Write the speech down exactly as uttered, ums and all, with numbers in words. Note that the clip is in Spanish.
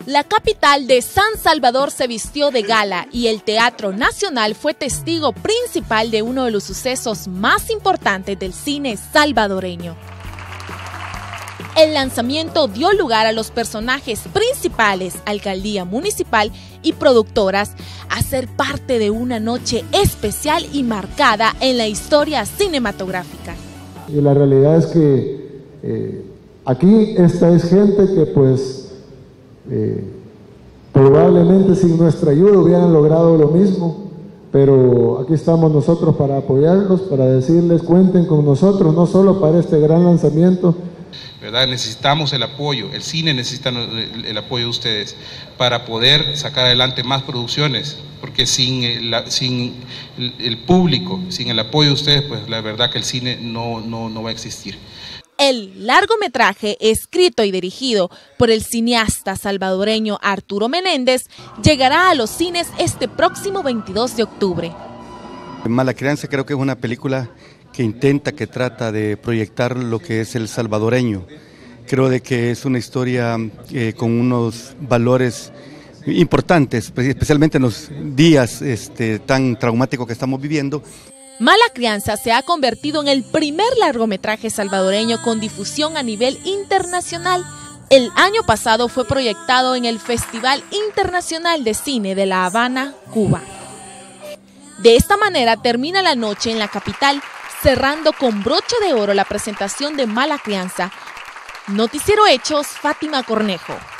La capital de San Salvador se vistió de gala y el Teatro Nacional fue testigo principal de uno de los sucesos más importantes del cine salvadoreño. El lanzamiento dio lugar a los personajes principales, alcaldía municipal y productoras, a ser parte de una noche especial y marcada en la historia cinematográfica. Y la realidad es que eh, aquí esta es gente que pues eh, probablemente sin nuestra ayuda hubieran logrado lo mismo, pero aquí estamos nosotros para apoyarlos, para decirles cuenten con nosotros, no solo para este gran lanzamiento. ¿Verdad? Necesitamos el apoyo, el cine necesita el, el apoyo de ustedes para poder sacar adelante más producciones, porque sin, el, sin el, el público, sin el apoyo de ustedes, pues la verdad que el cine no, no, no va a existir. El largometraje, escrito y dirigido por el cineasta salvadoreño Arturo Menéndez, llegará a los cines este próximo veintidós de octubre. Mala Crianza creo que es una película que intenta, que trata de proyectar lo que es el salvadoreño. Creo de que es una historia eh, con unos valores importantes, especialmente en los días este, tan traumáticos que estamos viviendo. Mala Crianza se ha convertido en el primer largometraje salvadoreño con difusión a nivel internacional. El año pasado fue proyectado en el Festival Internacional de Cine de La Habana, Cuba. De esta manera termina la noche en la capital, cerrando con broche de oro la presentación de Mala Crianza. Noticiero Hechos, Fátima Cornejo.